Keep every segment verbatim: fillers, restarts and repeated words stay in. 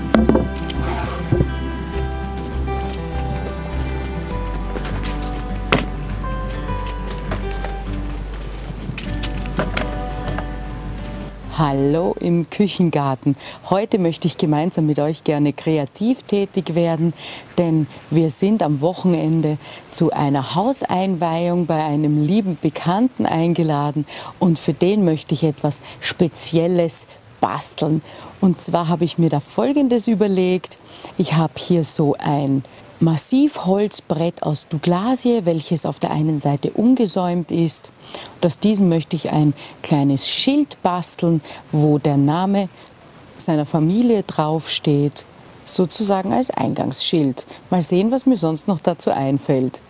Hallo im Küchengarten. Heute möchte ich gemeinsam mit euch gerne kreativ tätig werden, denn wir sind am Wochenende zu einer Hauseinweihung bei einem lieben Bekannten eingeladen und für den möchte ich etwas Spezielles basteln. Und zwar habe ich mir da Folgendes überlegt. Ich habe hier so ein Massivholzbrett aus Douglasie, welches auf der einen Seite umgesäumt ist. Und aus diesem möchte ich ein kleines Schild basteln, wo der Name seiner Familie draufsteht, sozusagen als Eingangsschild. Mal sehen, was mir sonst noch dazu einfällt.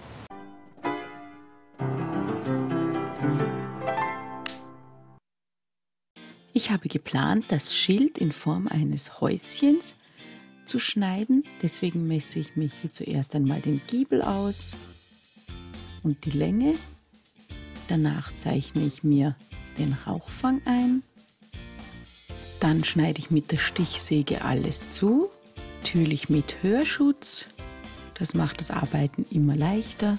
Ich habe geplant, das Schild in Form eines Häuschens zu schneiden. Deswegen messe ich mir hier zuerst einmal den Giebel aus und die Länge. Danach zeichne ich mir den Rauchfang ein. Dann schneide ich mit der Stichsäge alles zu, natürlich mit Hörschutz. Das macht das Arbeiten immer leichter.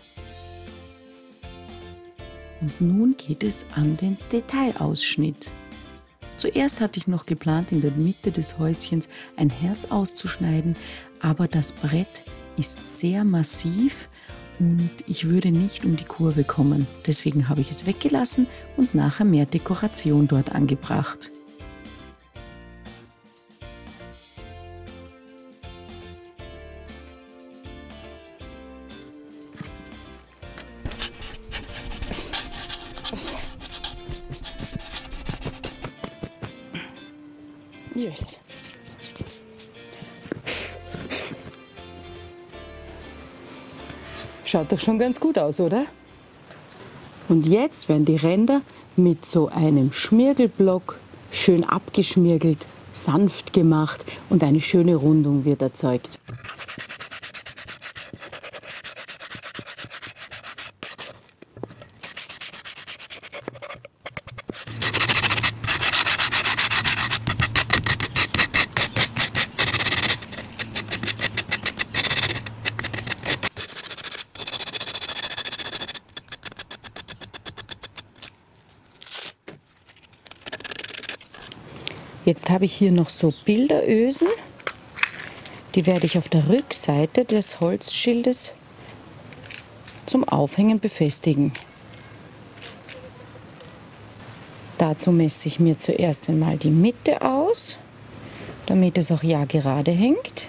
Und nun geht es an den Detailausschnitt. Zuerst hatte ich noch geplant, in der Mitte des Häuschens ein Herz auszuschneiden, aber das Brett ist sehr massiv und ich würde nicht um die Kurve kommen. Deswegen habe ich es weggelassen und nachher mehr Dekoration dort angebracht. Yes. Schaut doch schon ganz gut aus, oder? Und jetzt werden die Ränder mit so einem Schmirgelblock schön abgeschmirgelt, sanft gemacht und eine schöne Rundung wird erzeugt. Jetzt habe ich hier noch so Bilderösen, die werde ich auf der Rückseite des Holzschildes zum Aufhängen befestigen. Dazu messe ich mir zuerst einmal die Mitte aus, damit es auch ja gerade hängt.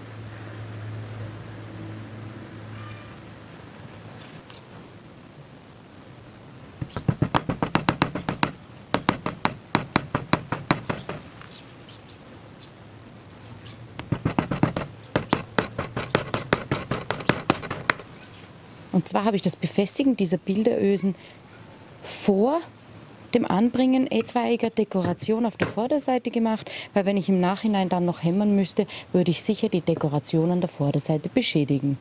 Und zwar habe ich das Befestigen dieser Bilderösen vor dem Anbringen etwaiger Dekoration auf der Vorderseite gemacht, weil wenn ich im Nachhinein dann noch hämmern müsste, würde ich sicher die Dekoration an der Vorderseite beschädigen.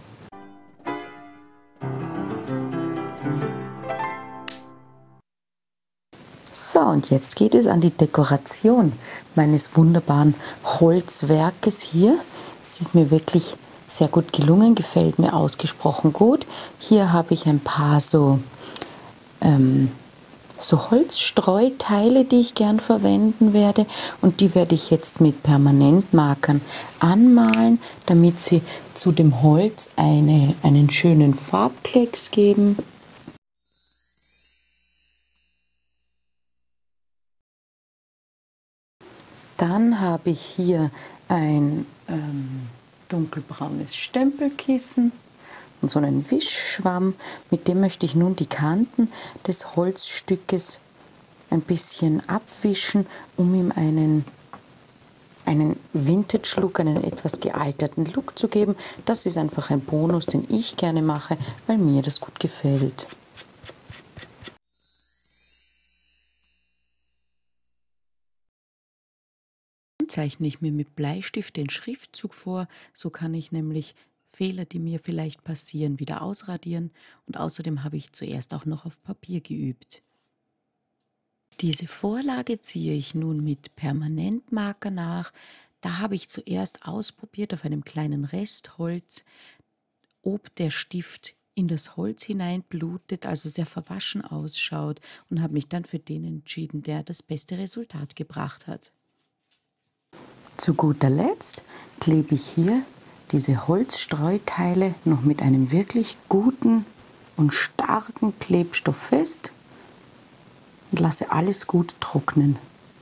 So, und jetzt geht es an die Dekoration meines wunderbaren Holzwerkes hier. Es ist mir wirklich sehr gut gelungen, gefällt mir ausgesprochen gut. Hier habe ich ein paar so, ähm, so Holzstreuteile, die ich gern verwenden werde. Und die werde ich jetzt mit Permanentmarkern anmalen, damit sie zu dem Holz eine, einen schönen Farbklecks geben. Dann habe ich hier ein ähm, dunkelbraunes Stempelkissen und so einen Wischschwamm. Mit dem möchte ich nun die Kanten des Holzstückes ein bisschen abwischen, um ihm einen, einen Vintage-Look, einen etwas gealterten Look zu geben. Das ist einfach ein Bonus, den ich gerne mache, weil mir das gut gefällt. Zeichne ich mir mit Bleistift den Schriftzug vor, so kann ich nämlich Fehler, die mir vielleicht passieren, wieder ausradieren und außerdem habe ich zuerst auch noch auf Papier geübt. Diese Vorlage ziehe ich nun mit Permanentmarker nach, Da habe ich zuerst ausprobiert auf einem kleinen Restholz, ob der Stift in das Holz hineinblutet, also sehr verwaschen ausschaut, und habe mich dann für den entschieden, der das beste Resultat gebracht hat. Zu guter Letzt klebe ich hier diese Holzstreuteile noch mit einem wirklich guten und starken Klebstoff fest und lasse alles gut trocknen.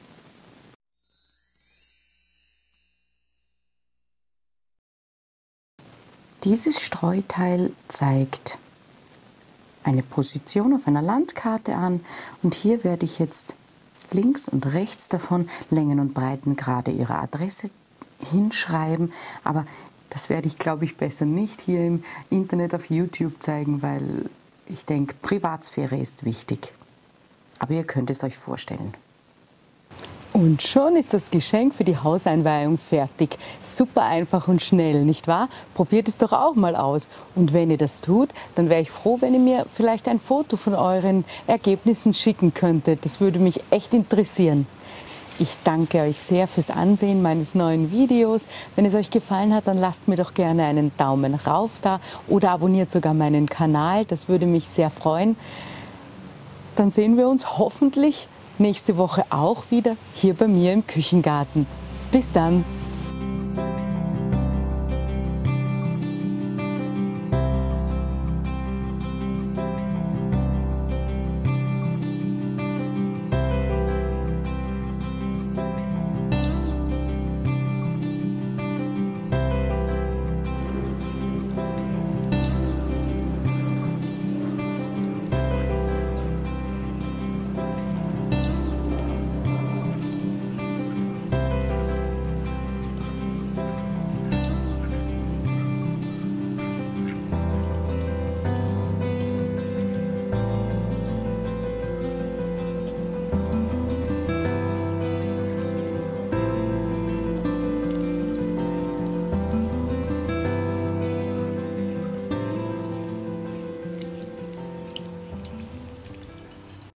Dieses Streuteil zeigt eine Position auf einer Landkarte an und hier werde ich jetzt links und rechts davon Längen und Breitengrade ihrer Adresse hinschreiben, aber das werde ich, glaube ich, besser nicht hier im Internet auf YouTube zeigen, weil ich denke, Privatsphäre ist wichtig. Aber ihr könnt es euch vorstellen. Und schon ist das Geschenk für die Hauseinweihung fertig. Super einfach und schnell, nicht wahr? Probiert es doch auch mal aus. Und wenn ihr das tut, dann wäre ich froh, wenn ihr mir vielleicht ein Foto von euren Ergebnissen schicken könntet. Das würde mich echt interessieren. Ich danke euch sehr fürs Ansehen meines neuen Videos. Wenn es euch gefallen hat, dann lasst mir doch gerne einen Daumen rauf da oder abonniert sogar meinen Kanal. Das würde mich sehr freuen. Dann sehen wir uns hoffentlich nächste Woche auch wieder hier bei mir im Küchengarten. Bis dann!